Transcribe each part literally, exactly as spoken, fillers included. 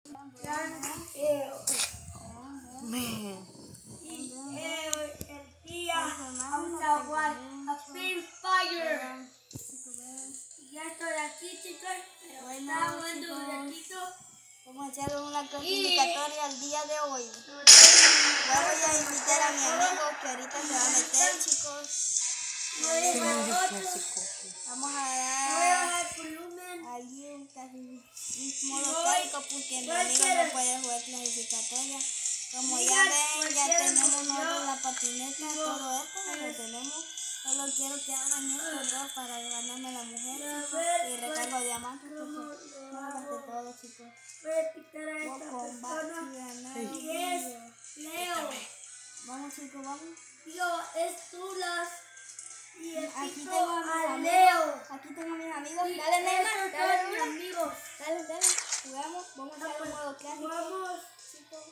Man. Y eh, el día vamos a jugar a Free Fire. Y ya estoy aquí, chicos. Bueno, Estaba jugando un chicos, ratito. vamos a echar una clasificatoria el día de hoy. No Yo voy a invitar a mi amigo que ahorita se va a meter, chicos. voy a Sí, jugar es otro. clásico. Vamos a Voy a dar bajar volumen. allí un, clasi- un modo Voy- clásico porque mi voy a amigo hacer- no puede jugar clasificatoria. Como ya Digan ven, ya cualquier tenemos cosa. nosotros la patineta, Digo, todo esto lo que eh. tenemos. Solo quiero que abran estos dos para ganarme la mujer, A chicos. ver, Y recargo pues, diamantes porque ¿cómo no lo lo gasté hago? todo, chicos. Voy a picar a Voy esta con persona. ganar Y es Leo. Vamos, chicos, vamos. Yo es Tulas. Y el Aquí pico tengo a mis a amigos. Leo. Aquí tengo a mis amigos. Y Dale, Neymar. estos Dale, son mis Neymar. amigos. Dale, dale. Jugamos. Vamos a hacer un modo clásico. Vamos. Chicos.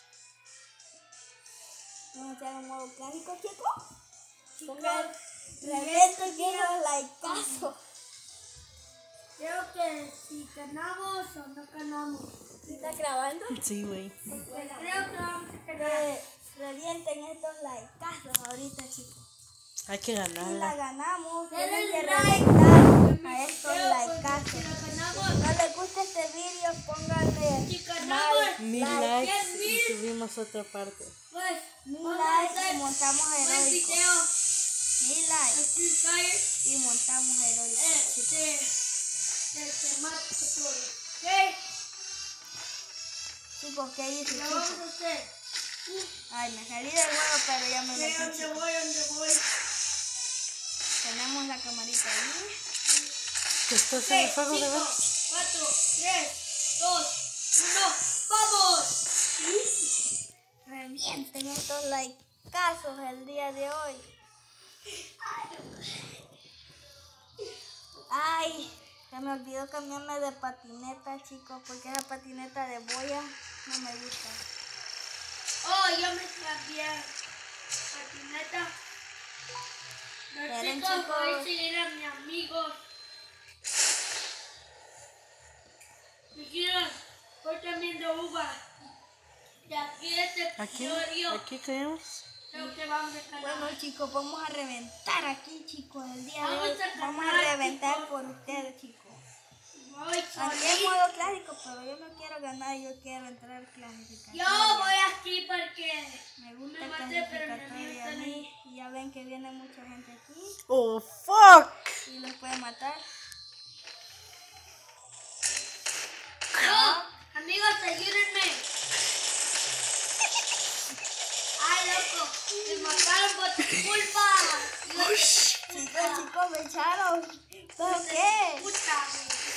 Vamos a hacer un modo clásico, chicos. Pongan reviento y quiero likeazo. Creo que si ganamos o no ganamos. ¿Estás grabando? Sí, güey. Pues creo que vamos a ganar. Re- revienten estos likeazos ahorita, chicos. Hay que Si la ganarla. ganamos, Denle tienen que like. reventar a estos Creo que likeazos. si lo Si ganamos, no les gusta este video, pónganle si ganamos, Mil like, likes y subimos otra parte. pues mil vamos a likes y hacer montamos un heroico. video Mil de likes Free Fire. y montamos heroico, chicos. Este, del que más se puede. ¿Ok? Chicos, ¿qué hice, Lo vamos chicos? a hacer. Ay, me salí del juego, pero ya me ¿De metí, dónde chicos. voy? ¿Dónde voy? Tenemos la camarita ahí. ¿Que estás en el seis, juego de cinco, ver? cuatro, tres, dos, uno, ¡vamos! Revienten estos likeazos el día de hoy. Ay, se me olvidó cambiarme de patineta, chicos, porque esa patineta de boya no me gusta. Oh, yo me cambié patineta. Los Esperen, chicos, chicos. voy a seguir a mi amigo. Si quieren, voy también de uva. Y aquí este ¿Aquí? episodio ¿Aquí creemos? creo que vamos a ganar. Bueno, chicos, vamos a reventar aquí, chicos, el día de Vamos hoy. a Vamos a ganar, reventar chicos. por ustedes, chicos. Voy Aquí es solito. modo clásico, pero yo no quiero ganar, yo quiero entrar al clasificatoria. Yo voy aquí porque Me gusta me el maté, pero mi amigo clasificatoria está a mí. ahí. Y ya ven que viene mucha gente aquí ¡Oh, fuck! y los puede matar. No, amigos, ayúdenme. Ay, loco, me mataron por tu culpa. Chicos, chicos, me echaron. ¿Por qué? Puta,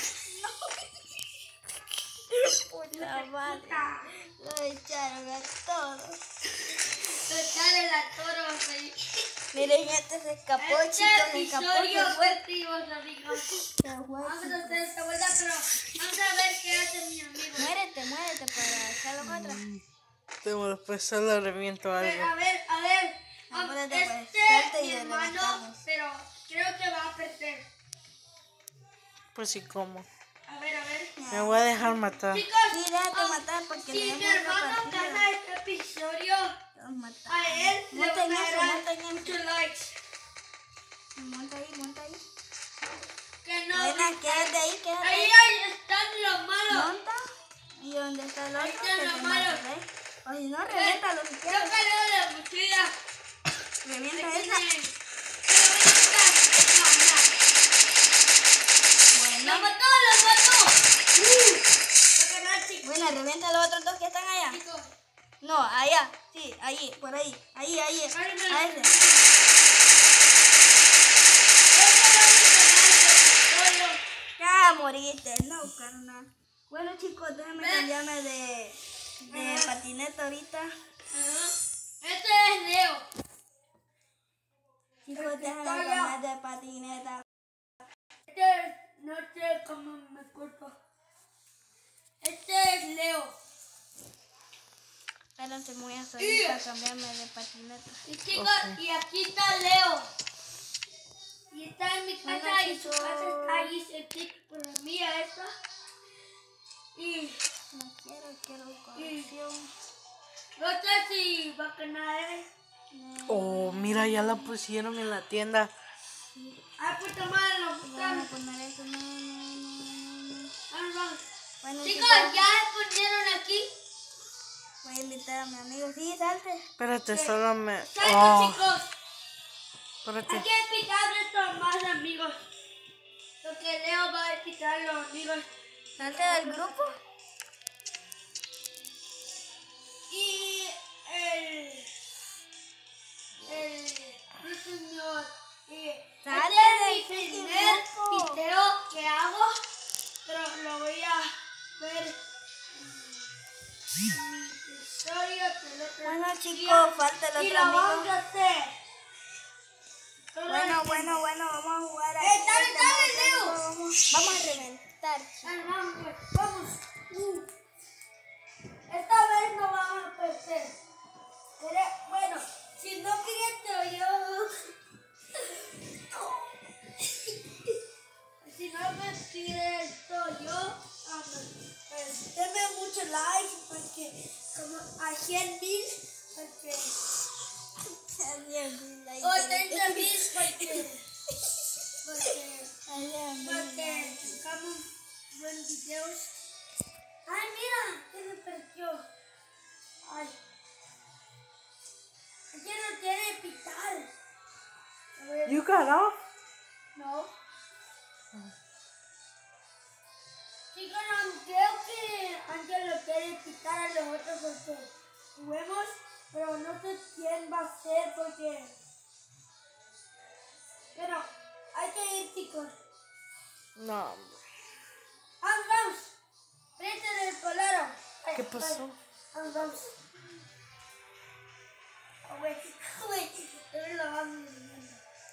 Puta madre. puta. Lo echaron a todos. Echarle la toro, güey. Miren, este se escapó, Este chicos, se escapó. episodio Se fue fue. activos, amigos. Se fue, Vamos a chicos. hacer esta vuelta, pero vamos a ver qué hace mi amigo. Muérete, muérete para echar los otros. Tengo después solo reviento A ver, algo. a ver, a ver. Ah, Apúrate, pues, Este salte es y mi le hermano, reventamos. pero creo que va a perder. Pues sí, ¿cómo? A ver, a ver. Me voy a dejar matar. Chicos, Sí, déjate ah, matar porque si le mi damos otra hermano partida. gana este episodio, Los matamos. a él le Monta van en a eso, dar monta en eso. muchos likes. Monta ahí, monta ahí. Que no. Buena, quédate ahí, quédate Ahí, ahí. ahí están los malos. Monta. Y donde está el Ahí otro, están que los te malos. mata, ¿ves? O si no, reviéntalo si Yo quieres. cargo la mochila. Revienta Aquí esa. tienen. Pero ven acá. No, no. Bueno, ¡Lo mató, lo mató! Uh, voy a ganar, chicos. bueno, revienta los otros dos que están allá. Chicos, No, allá. Sí, ahí, por ahí. Ahí, ahí. Ay, A ese. Ya moriste. No, carnal. Bueno, chicos, déjenme Ve. cambiarme de, de Ajá. patineta ahorita. Ajá. Este es Leo. Chicos, déjenme Está allá. cambiar de patineta. Este no sé cómo me culpa. Este es Leo. Espérense, voy a salir a cambiarme de patineta. Y chicos, Ok. y aquí está Leo. Y está en mi Bueno, casa y su chicos. casa está ahí cerquita por la mía esta. Y No quiero canción. No sé si va a ganar. Oh, mira, ya la pusieron en la tienda. Ay, puta madre, lo Vamos a pusieron. poner eso. No, no, no, no. Vamos, vamos. Bueno, Chicos, chicos, ya se pusieron aquí. voy a invitar a mi amigo. Sí, salte. Espérate, solo me... Salgo, Oh, chicos. espérate. Hay que explicar esto más amigos. Lo que Leo va a explicar a los amigos. Salte del grupo. Y el... El... el señor... eh, Sale este del es mi primer grupo. video que hago. Pero lo voy a ver en mi historia. que lo Bueno, tengo chicos, aquí. falta el Y otro lo vamos amigo. a hacer. Solo Bueno, el- bueno, bueno, vamos a jugar Eh, aquí dale, este dale, modo. Leo. Vamos, vamos a reventar, chicos. Ay, vamos, pues, vamos. Uh. Esta vez no vamos a perder. Pero, bueno, si no quieres yo. Si no me pide esto yo, ah, pues, pues denme mucho like porque como a cien mil, porque o treinta mil porque porque porque sacamos buenos videos. Ay, mira, que se perdió. Ay, ya no quiere pitar. You got off? No. Chicos, no, creo que Ángel lo quiere pitar a los otros porque juguemos, pero no sé quién va a ser porque... Pero hay que ir, chicos. No. Vamos, vamos. Frente del colero. ¿Qué pasó? Vamos, vamos. Oh, güey, güey, pero lo vamos viendo.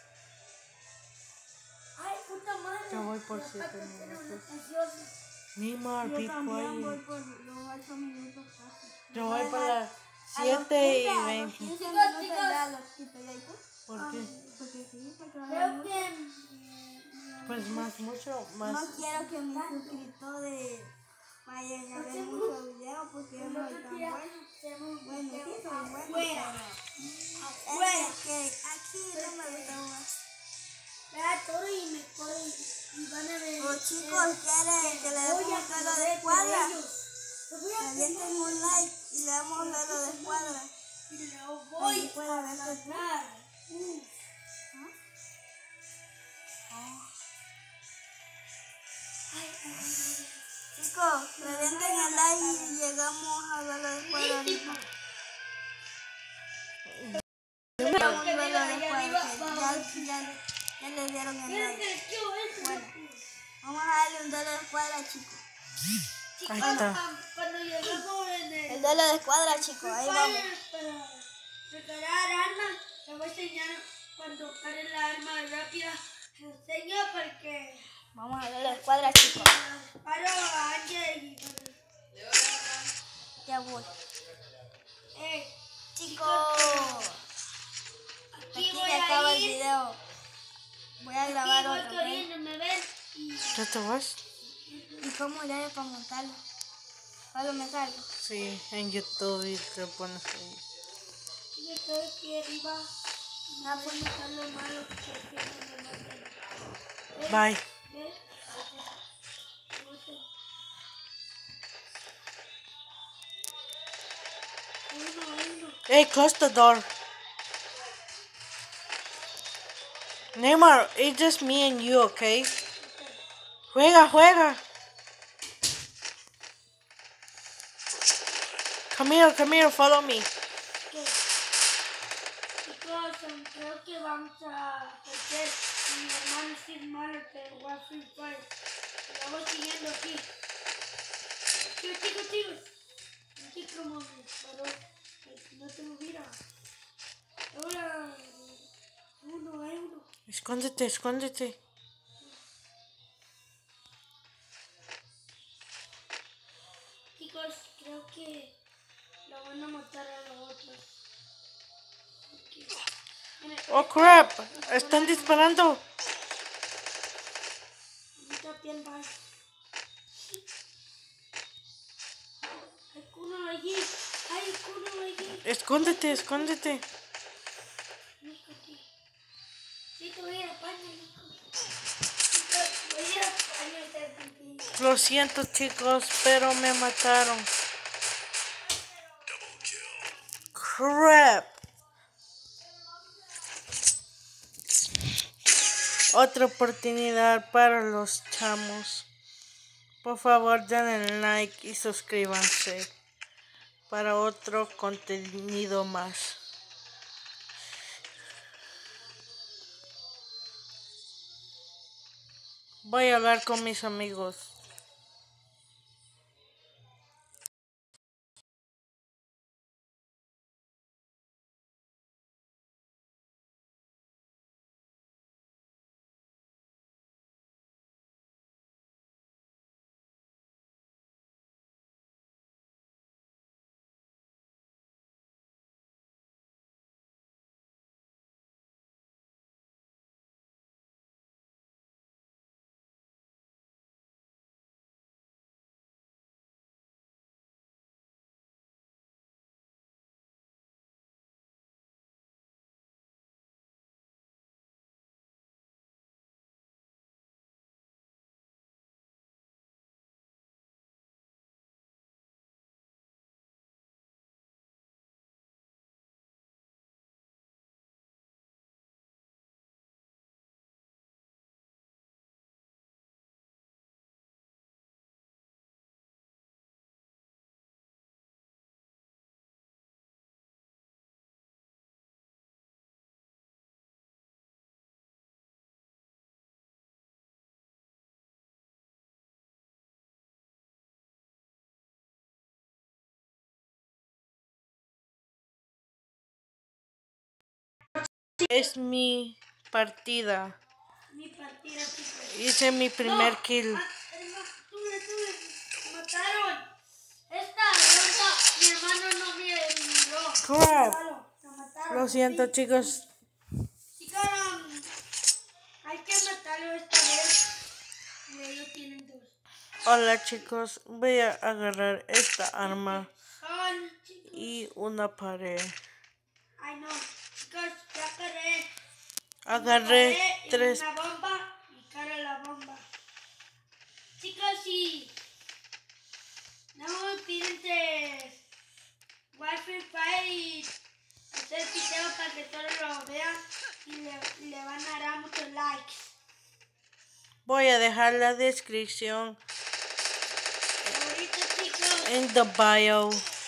Ay, puta madre. Ya voy por Me siete falta hacer una minutos. canción. Neymar, Yo be también voy quiet. por los ocho minutos casi. Yo voy por las A los siete y quince, a los veinte. quince Chicos, minutos chicos. ya los quito. ¿Y ahí tú? ¿Por qué? Porque sí, porque no hay Creo mucho. que... Pues más, mucho más. No quiero que mis suscriptores vayan a ver muchos videos porque yo no soy tan bueno. Bueno, sí soy bueno, Fuera. pero Fuera. es que aquí no me gusta jugar. Vea todo y me ponen y van a ver. Los chicos quieren que le demos un duelo de escuadra. Avienten un like y le damos un duelo de escuadra. Y lo voy Puede a ver que sí. ganar. Uh. Chicos, revienten el like y llegamos a duelo de escuadra ahorita. Llegamos a un duelo de escuadra que ya, ya, ya le dieron el Miren like. que yo eso. Bueno. Vamos a darle un duelo de escuadra, chicos. Ahí Chicos, está. ah, cuando llegamos en el El duelo de escuadra, chicos, ahí vamos. para preparar armas, les voy a enseñar cuando cargue la arma rápida. Les enseño porque Vamos a duelo de escuadra, chicos. paro a Ángel y Ya voy. eh, Chicos, aquí aquí voy se acaba a el ir. video. Voy a Aquí grabar voy otro, ¿ok? corriendo, ¿me ven? Y ¿Ya te vas? ¿Y cómo le hago para montarlo? Solo me salgo. Sí, en YouTube y te pones ahí. yo estoy aquí arriba. Ah, pues, No es lo malo que siempre me matan. Bye. ¿Ves? Uno, uno. Hey, close the door. Neymar, it's just me and you, okay? Juega, juega. Come here, come here, follow me. ¿Qué? Chicos, um, creo que vamos a perder. Mi hermano sí es malo, pero va a Free Fire. Lo voy siguiendo aquí. Chicos, chicos, chicos. Aquí como me disparó. Ay, no tengo vida. Ahora, uno, hay uno. Escóndete, escóndete. Chicos, creo que lo van a matar a los otros. Aquí. Miren, Oh, crap. Están disparando. mucha piel va. Hay uno allí. Escóndete, escóndete. Nico, tío. Sí, te voy a ir al baño, Nico. Voy a ir al baño a hacer pipí. Lo siento, chicos, pero me mataron. Crap. Otra oportunidad para los chamos. Por favor, denle like y suscríbanse para otro contenido más. Voy a hablar con mis amigos. Es mi partida. Mi partida, chicos. Hice mi primer No. kill. Ah, hermano, tú le, tú le mataron. Esta ronda, mi hermano no me miró. Crap. Lo mataron. Lo siento, Sí. chicos. Chicos, um, hay que matarlo esta vez. Y ellos tienen dos. Hola, chicos. Voy a agarrar esta arma Son, chicos. y una pared. Ay, no. Chicos, ya agarré. Agarré Pared y tres. una bomba y cara la bomba. Chicos, si no me olviden Wi-Fi Fire y hacer video para que todos lo vean y le, le van a dar muchos likes. Voy a dejar la descripción Ahorita, chicos, en the bio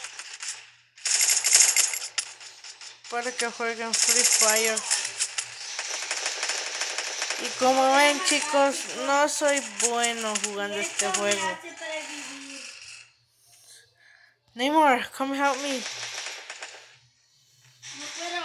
para que jueguen Free Fire. Y como ven, chicos, no soy bueno jugando este esto me juego. hace previvir. Neymar, come help me. No quiero.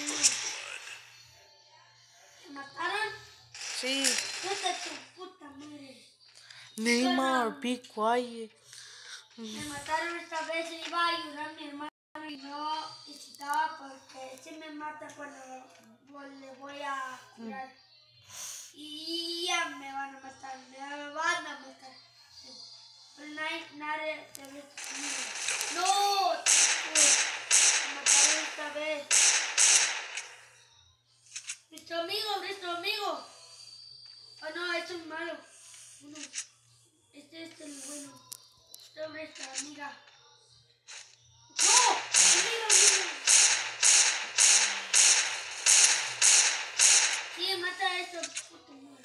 ¿Me mataron? Sí. Vete tu puta madre. Neymar, be quiet. Me mataron esta vez y iba a ayudar a mi hermano y no necesitaba porque se me mata cuando le voy a curar. Y ya me van a matar, me van a matar. Pero nadie, nadie se ve conmigo. ¡No! Me mataron esta vez. Nuestro amigo, nuestro amigo. Oh no, este es malo. Uno. Este es el bueno. Este es nuestra amiga. ¡No! ¡Amiga, amiga! Sí, mata a esto, puto madre.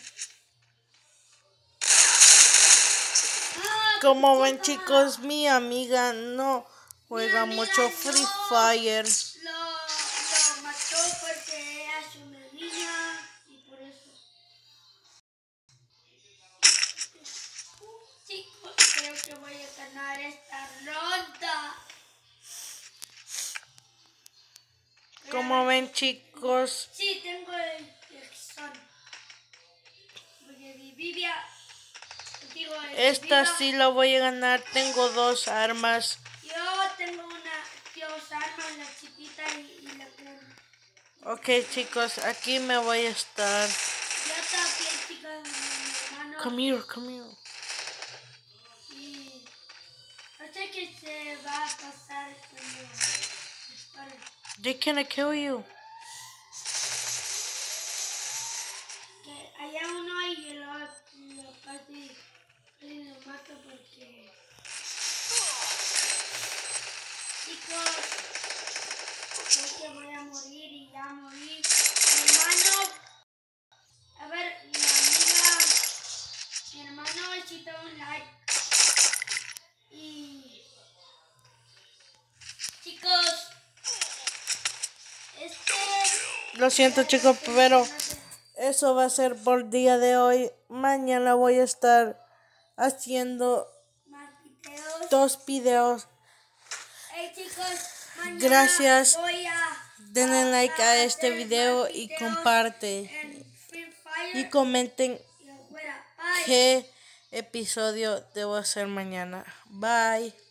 Ah, Como ven, chica. chicos, mi amiga no juega Mi amiga mucho Free no. Fire. Lo, lo mató porque ella es una niña y por eso. Chicos, creo que voy a ganar esta ronda. Como ven, chicos, Sí, tengo el Jackson. Porque Vivia. Digo, el esta Viva. sí la voy a ganar. Tengo dos armas. Yo tengo una Dios arma, la chiquita y, y la grande. Ok, chicos, aquí me voy a estar. Ya está bien, chicas, mi hermano. Come here, come here. Y no sé qué se va a pasar cuando dispara. They can't kill you. Que allá uno y lo, lo casi, casi lo mato porque... Chicos, creo que voy a morir y ya morí. Mi hermano, a ver, mi amiga, mi hermano necesita un like. Y chicos, este... Lo siento, chicos, pero eso va a ser por el día de hoy. Mañana voy a estar haciendo Más videos. dos videos. Hey chicos, mañana Gracias. voy a, Denle like a este hacer video más y videos comparte. en Free Fire Y comenten y afuera. Bye. qué episodio debo hacer mañana. Bye.